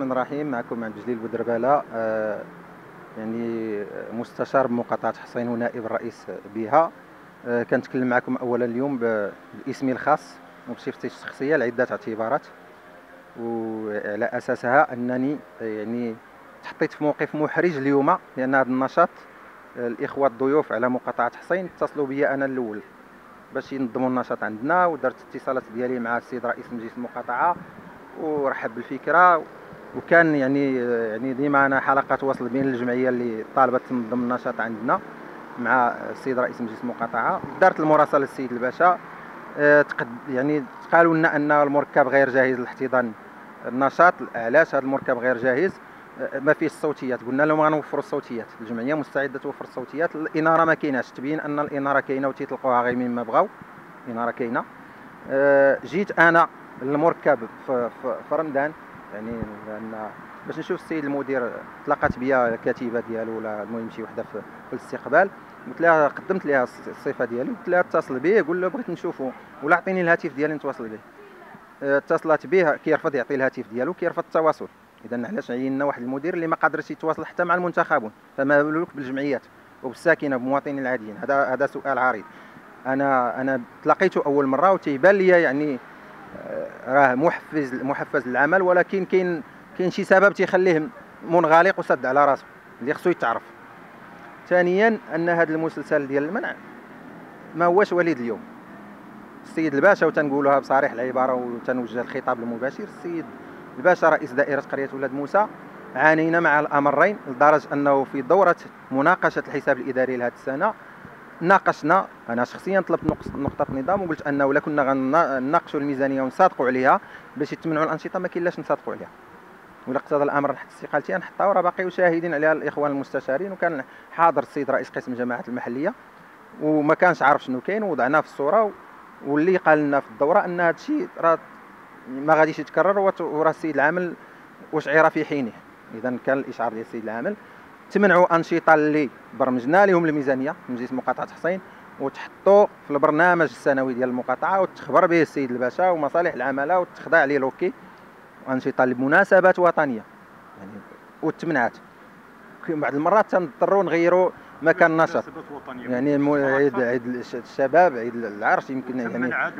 الرحمن الرحيم. معكم عبد الجليل بودربالة، يعني مستشار بمقاطعة حصين ونائب الرئيس بها. كنتكلم معكم اولا اليوم باسمي الخاص وبصفتي الشخصيه لعده اعتبارات، وعلى اساسها انني يعني تحطيت في موقف محرج اليوم، لان هذا النشاط الاخوه الضيوف على مقاطعه حصين اتصلوا بي انا الاول باش ينظموا النشاط عندنا، ودرت اتصالات ديالي مع السيد رئيس مجلس المقاطعه ورحب بالفكره. وكان يعني ديما انا حلقات وصل بين الجمعيه اللي طالبه تنظم النشاط عندنا مع السيد رئيس مجلس المقاطعه. دارت المراسله للسيد الباشا، يعني قالوا لنا ان المركب غير جاهز لاحتضان النشاط. علاش هذا المركب غير جاهز؟ ما فيش الصوتيات. قلنا لهم غنوفروا الصوتيات، الجمعيه مستعده توفر الصوتيات. الاناره ما كايناش، تبين ان الاناره كاينه وتيطلقوها غير مما بغاو. الاناره كاينه. جيت انا المركب في رمضان، يعني لان باش نشوف السيد المدير. تلاقات بيا الكاتبه ديالو ولا المهم شي وحده في الاستقبال، قلت لها قدمت لها الصفه ديالي، قلت لها اتصل به قول له بغيت نشوفه ولا عطيني الهاتف ديالي نتواصل به. اتصلت به، كيرفض يعطي الهاتف ديالو، كيرفض التواصل. اذا علاش عيننا واحد المدير اللي ما قادرش يتواصل حتى مع المنتخبون، فما بالك بالجمعيات وبالساكنه بالمواطنين العاديين؟ هذا سؤال عريض. انا تلاقيته اول مره وتيبان لي يعني راه محفز للعمل، ولكن كاين شي سبب تيخليه منغلق وسد على راسه اللي خصو يتعرف. ثانيا ان هذا المسلسل ديال المنع ما هوش وليد اليوم. السيد الباشا، وتنقولها بصريح العباره وتنوجه الخطاب المباشر، السيد الباشا رئيس دائره قريه ولاد موسى، عانينا مع الامرين لدرجه انه في دوره مناقشه الحساب الاداري لهذه السنه ناقشنا. انا شخصيا طلبت نقطه نظام وقلت انه الا كنا غنناقشوا الميزانيه ونصادقوا عليها باش يتمنعوا الانشطه، ما كاين لاش نصادقوا عليها. ولا اقتضى الامر نحت استقالتي نحطها، وراه باقيو شاهدين عليها الاخوان المستشارين، وكان حاضر السيد رئيس قسم الجماعات المحليه وما كانش عارف شنو كاين، ووضعناه في الصوره. واللي قال لنا في الدوره ان هذا الشيء راه ما غاديش يتكرر، وراه السيد العامل وشعر في حينه. اذا كان الاشعار ديال السيد العامل تمنعوا انشطه اللي برمجنا لهم الميزانيه في مجلس مقاطعه حصين وتحطوا في البرنامج السنوي ديال المقاطعه وتخبر به السيد الباشا ومصالح العماله وتخضع ليه لوكي، وانشطه لمناسبات وطنيه يعني وتمنعات. بعض المرات تنضطروا نغيروا مكان النشاط، يعني عيد الشباب، عيد العرش، يمكن يعني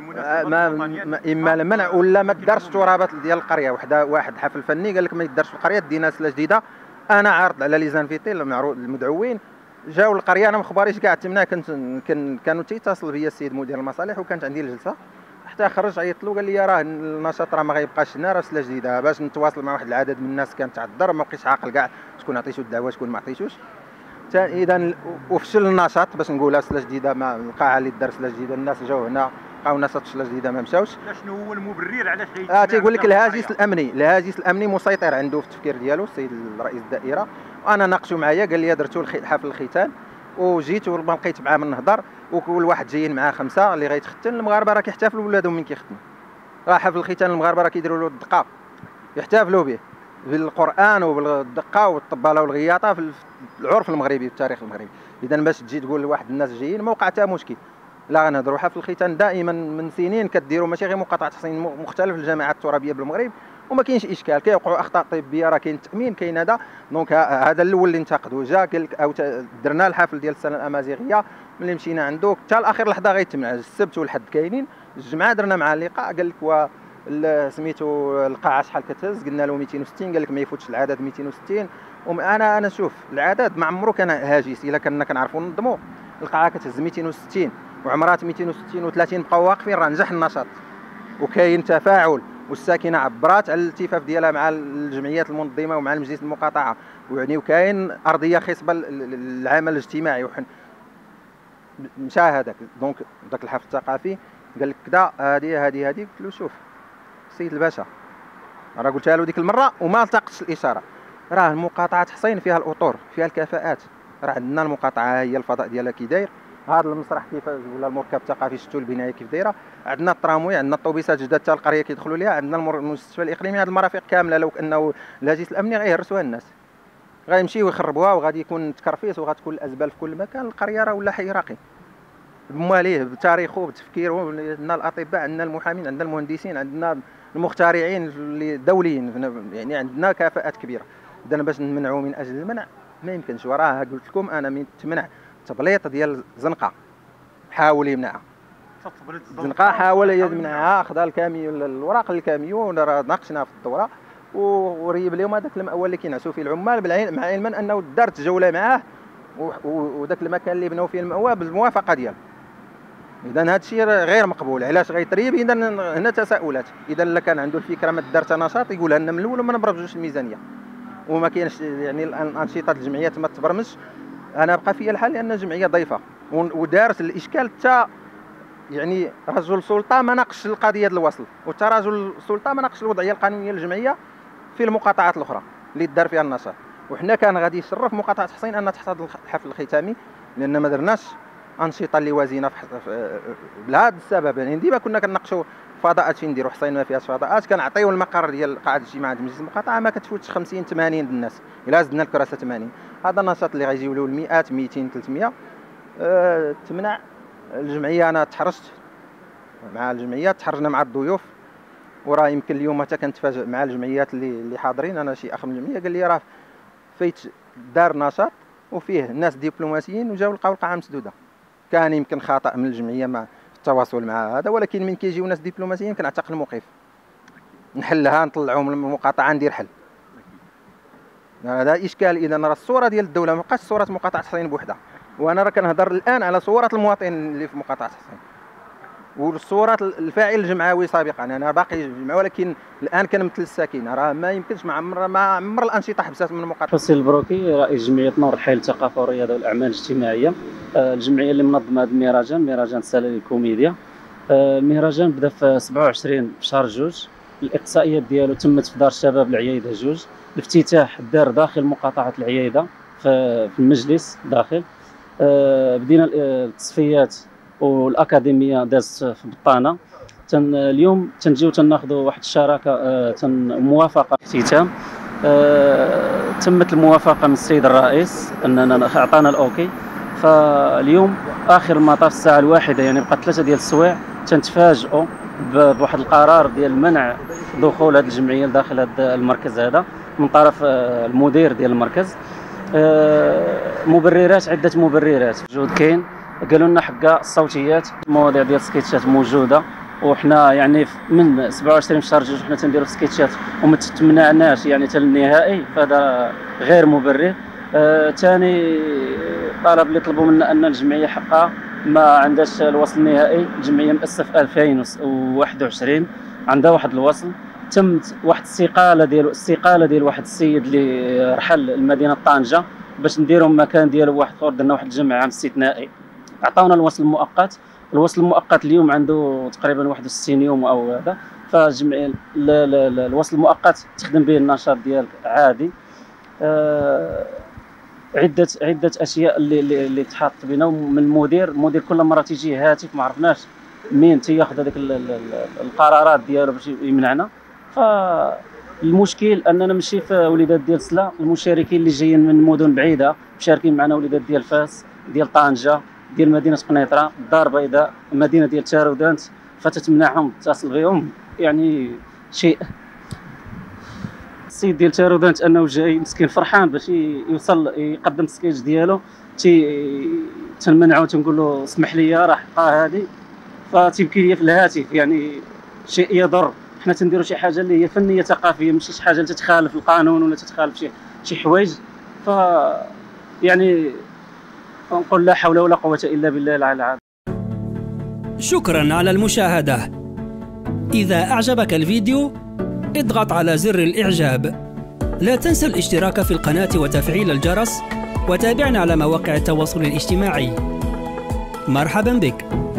ما اما المنع ولا ما دارش ترابط ديال القريه. واحد حفل فني قال لك ما يدارش في القريه، دينا سله جديده. انا عارض على ليزانفيتي المدعوين جاوا القريه، انا ما خباريش كاع تمنا. كانوا تيتصل بيا السيد مدير المصالح وكانت عندي الجلسه، حتى خرج عيط له قال لي راه النشاط راه ما غيبقاش لنا، راه سله جديده باش نتواصل مع واحد العدد من الناس كان تعذر، ما بقيتش عاقل كاع شكون عطيتو الدعوه شكون ما عطيتوش. اذا وفشل النشاط باش نقولها سله جديده، ما القاعه اللي دار سله جديده الناس جاوا هنا لقاو نشاط سله جديده ما مشاوش. شنو هو المبرر علاش تيقول لك الهاجس الامني مسيطر عنده في التفكير ديالو السيد رئيس الدائره. وانا ناقشوا معايا قال لي درتو حفل الختان وجيت وما لقيت معاه من نهضر، وكل واحد جايين معاه 5 اللي غيتختن. المغاربه راه كيحتفلوا بولادهم من كيختنوا، راه حفل الختان المغاربه راه كيديروا له الدقه يحتفلوا به بالقران وبالدقه والطباله والغياطه في العرف المغربي في التاريخ المغربي. اذا باش تجي تقول لواحد الناس جايين ما وقع حتى مشكل. لا غنهضروا حفل الختان دائما من سنين كديروا، ماشي غير مقاطعه حصين، مختلف الجماعات الترابيه بالمغرب وما كاينش اشكال. كيوقعوا اخطاء طبيه، راه كاين التامين كاين هذا. دونك هذا الاول اللي انتقدوا جا قال لك او درنا الحفل ديال السنه الامازيغيه ملي مشينا عنده حتى لاخر لحظه غيتمنع. السبت والحد كاينين، الجمعه درنا معاه اللقاء قال لك سميتو القاعه شحال كتهز، قلنا له 260 قال لك ما يفوتش العدد 260. انا شوف العدد ما عمرو كان هاجس، الا كنا كنعرفوا ننظموا القاعه كتهز 260 وعمرات 260 و30 بقاو واقفين، راه نجح النشاط وكاين تفاعل. والساكنه عبرات على الالتفاف ديالها مع الجمعيات المنظمه ومع المجلس المقاطعه، ويعني وكاين ارضيه خصبه للعمل الاجتماعي مشى هذاك. دونك ذاك الحفل الثقافي قال لك كذا هذه قلت له شوف السيد الباشا، راه قلتها له ديك المره وما التقطش الاشاره، راه المقاطعه حصين فيها الاطور فيها الكفاءات، راه عندنا المقاطعه هي الفضاء ديالها كي داير، هذا المسرح كيف ولا المركب الثقافي شفتوا البنايه كيف دايره، عندنا التراموي، عندنا الطوبيسات جداد حتى القريه كيدخلوا ليها، عندنا المستشفى الاقليمي. هذه المرافق كامله لو انه الهاجس الامني غيهرسوها الناس، غيمشيو يخربوها وغادي يكون تكرفيس وغتكون الازبال في كل مكان. القريه راه ولا حي راقي. بمواليه بتاريخه بتفكيره. عندنا الاطباء، عندنا المحامين، عندنا المهندسين، عندنا المخترعين الدوليين، يعني عندنا كفاءات كبيره. اذا باش نمنعوا من اجل المنع ما يمكنش. وراه قلت لكم انا من تمنع تبليط ديال الزنقه حاول يمنعها. الزنقه حاول يمنعها، خذا الكاميون الوراق للكاميون، راه ناقشنا في الدوره وريب لهم هذاك المأول اللي كينعسوا فيه العمال، مع علما انه دارت جوله معاه وذاك المكان اللي بناو فيه المأوى بالموافقه ديالو. اذا هذا الشيء غير مقبول. علاش غيطريب؟ اذا هنا تساؤلات. اذا لا كان عنده الفكره ما دارت نشاط يقولها لنا من الاول وما نبرزوش الميزانيه وما كاينش يعني الانشطه الجمعيات ما تبرمجش. انا بقى فيا الحال لان الجمعيه ضيفه ودارت الاشكال حتى يعني رجل سلطه ما ناقش القضيه ديال الوصل، وحتى رجل السلطه ما ناقش الوضعيه القانونيه للجمعيه في المقاطعات الاخرى اللي دار فيها النشاط. وحنا كان غادي يشرف مقاطعه حصين ان تحتضن الحفل الختامي لان ما درناش انشطه اللي وازنه لهذا السبب. يعني ديما كنا كنناقشوا فضاءات فين نديروا. حصين ما فيهاش فضاءات، كنعطيو المقر ديال قاعه اجتماعات مجلس المقاطعه ما كتفوتش 50 80 الناس. الا زدنا الكراسه 80 هذا النشاط اللي غيجيو له المئات 200 300. تمنع الجمعيه. انا تحرجت مع الجمعيه، تحرجنا مع الضيوف، وراه يمكن اليوم حتى كنتفاجئ مع الجمعيات اللي حاضرين. انا شي اخ من الجمعيه قال لي راه فايت دار نشاط وفيه ناس دبلوماسيين وجاو لقاو القاعه مسدوده. كان يمكن خطا من الجمعيه مع التواصل مع هذا، ولكن من كيجيو ناس دبلوماسيين كنعتقل الموقف، نحلها نطلعهم من المقاطعه ندير حل. هذا اشكال. اذا راه الصوره ديال الدوله ما بقاش صوره مقاطعه حصين بوحدها. وانا راه كنهضر الان على صوره المواطن اللي في مقاطعه حصين والصوره الفاعل الجمعوي سابقا. انا باقي جمعوي ولكن الان كنمثل الساكنه. راه ما يمكنش ما عمر الانشطه حبسات من المقاطعه. حسين البروكي رئيس جمعيه نور الحي للثقافه والرياضه والاعمال الاجتماعيه. الجمعيه اللي منظمه هذا مهرجان سلالي الكوميديا. المهرجان بدا في 27 شهر 2. الاقصائيات ديالو تمت في دار الشباب العيايده 2. الافتتاح دار داخل مقاطعه العيايده في المجلس داخل. بدينا التصفيات والاكاديميه دازت في بطانه. اليوم تنجيو تناخذوا واحد الشراكه موافقه اختتام. تمت الموافقه من السيد الرئيس اننا اعطانا الاوكي. فاليوم اخر المطاف الساعه 1 يعني بقى 3 ديال السوايع تنتفاجئوا بواحد القرار ديال منع دخول هذه الجمعيه لداخل هذا المركز هذا من طرف المدير ديال المركز. مبررات، عده مبررات موجود كاين. قالوا لنا حق الصوتيات المواضيع ديال السكيتشات موجوده، وحنا يعني من 27 شهر 2 حنا تنديروا سكيتشات وما تمنعناش يعني حتى النهائي، فهذا غير مبرر. ثاني طلب اللي طلبوا منا ان الجمعيه حقها ما عندهاش الوصل النهائي. الجمعيه مؤسسه في 2021 عندها واحد الوصل. تمت واحد الاستقاله ديال واحد السيد اللي رحل لمدينه طنجه باش نديروا مكان ديالو واحد اخر. درنا واحد الجمع عام استثنائي، عطاونا الوصل المؤقت. الوصل المؤقت اليوم عنده تقريبا 61 يوم او هذا. فالجمعيه الوصل المؤقت تخدم به النشاط ديالك عادي. عده اشياء اللي تحط بينا من المدير كل مره تيجي هاتف ما عرفناش مين تياخذ هذيك القرارات ديالو باش يمنعنا. فالمشكل اننا ماشي في وليدات ديال سلا، المشاركين اللي جايين من مدن بعيده مشاركين معنا، وليدات ديال فاس، ديال طنجه، ديال مدينه قنيطره، الدار البيضاء، مدينه ديال تارودانت، فتتمنعهم تتصل بهم. يعني شيء السيد ديال تارودانت انه جاي مسكين فرحان باش يوصل يقدم السكيتش ديالو، تنمنعو تنقول له اسمح لي راه حقا هذه، فتيبكي لي في الهاتف. يعني شيء يضر. حنا تنديروا شي حاجه اللي هي فنيه ثقافيه، ماشي شي حاجه اللي تتخالف القانون ولا تتخالف شي حوايج. ف يعني نقول لا حول ولا قوه الا بالله العلي العظيم. شكرا على المشاهده. اذا اعجبك الفيديو اضغط على زر الاعجاب. لا تنسى الاشتراك في القناه وتفعيل الجرس، وتابعنا على مواقع التواصل الاجتماعي. مرحبا بك.